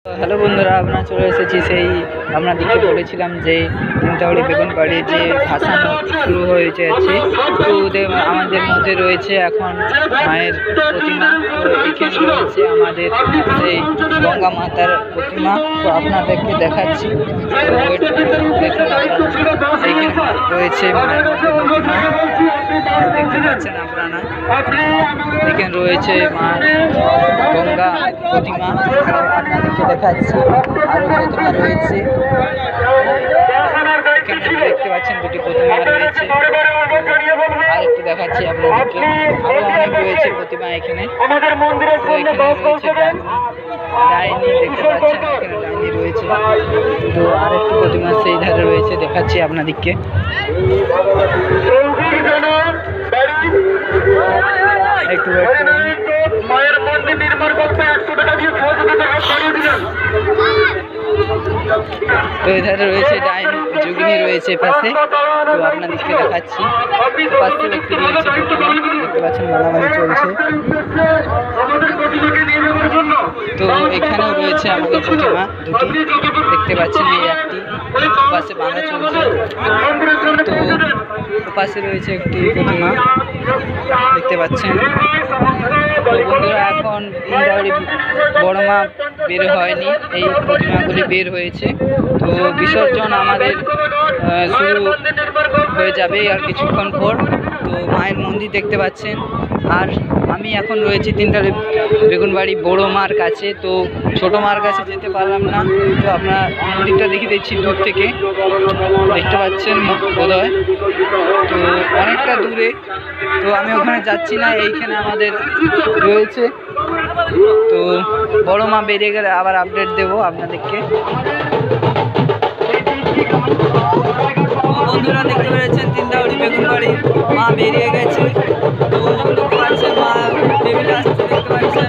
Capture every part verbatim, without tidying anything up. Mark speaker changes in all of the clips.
Speaker 1: Hello বন্ধুরা, আপনারা চলে এসেছি সেই আপনাদেরকে বলেছিলাম যে তিনতাউড়ি বেগুনবাড়ি যে ভাসানো শুরু হয়েছে আছে। তো ওদের আমাদের মধ্যে রয়েছে এখন মায়ের প্রতিমা। তো এখানে রয়েছে আমাদের সেই গঙ্গা মাতার প্রতিমা। তো আপনাদেরকে দেখাচ্ছি। তো দেখুন এখানে রয়েছে মায়ের প্রতিমা, দেখতে পাচ্ছেন আপনারা। এখানে রয়েছে মা গঙ্গা প্রতিমা, আপনাদেরকে দেখাচ্ছি। আরো প্রতিমা রয়েছে, এখানে দেখতে পাচ্ছেন দুটি প্রতিমা রয়েছে। আর একটু দেখাচ্ছি আপনাদেরকে, আরো অনেক রয়েছে প্রতিমা এখানে। তো এখানে রয়েছে ডাইনি, দেখতে পাচ্ছেন এখানে ডাইনি রয়েছে। তো আর একটু প্রতিমা সেই ধারে রয়েছে, দেখাচ্ছি আপনাদেরকে। একটু মায়ের মন্দির নির্মাণ করতে একশো টাকা দিয়ে তো এধারে রয়েছে ডাইনি, যোগিনী রয়েছে পাশে। তো আপনাদেরকে দেখাচ্ছি, পাশে ব্যক্তি রয়েছে, দেখতে পাচ্ছেন মালামালি চলছে। তো এখানেও রয়েছে আমাদের প্রতিমা দুটি, দেখতে পাচ্ছেন। এই একটি পাশে বাঁধা চলছে, তো পাশে রয়েছে একটি প্রতিমা, দেখতে পাচ্ছেন। তো বন্ধুরা, এখন তিনতাউড়ি বড় মা বের হয়নি, এই প্রতিমাগুলি বের হয়েছে। তো বিসর্জন আমাদের শুরু হয়ে যাবে আর কিছুক্ষণ পর। তো মায়ের মন্দির দেখতে পাচ্ছেন। আর আমি এখন রয়েছি তিনতাউড়ি বেগুনবাড়ি বড় মার কাছে। তো ছোটো মার কাছে যেতে পারলাম না, তো আপনার মন্দিরটা দেখিয়ে দিচ্ছি দূর থেকে, দেখতে পাচ্ছেন বোধহয়। তো অনেকটা দূরে, তো আমি ওখানে যাচ্ছি না, এইখানে আমাদের রয়েছে। তো বড় মা বেরিয়ে গেলে আবার আপডেট দেবো আপনাদেরকে। বন্ধুরা, দেখতে পেরেছেন তিনতাউড়ি বেগুনবাড়ি মা বেরিয়ে গেছে। তো দেখতে পাচ্ছেন মা দেবীটা আসছে, দেখতে পাচ্ছেন।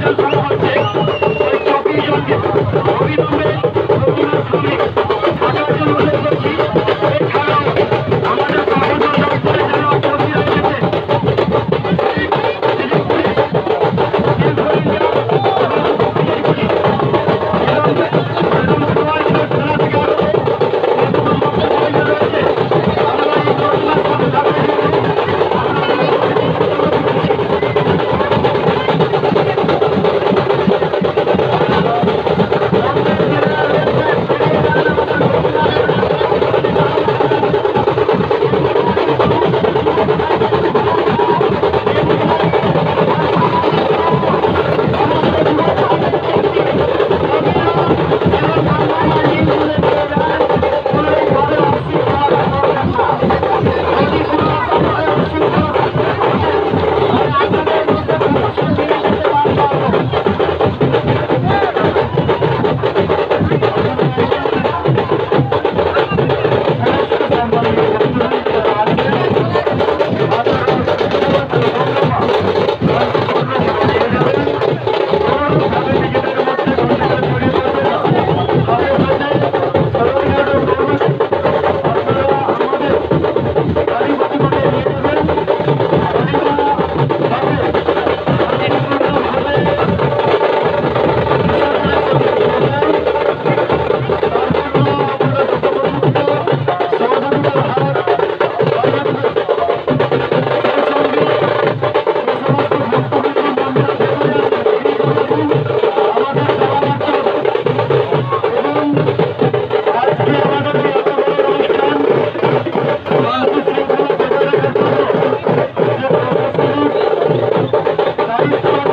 Speaker 1: Thank you.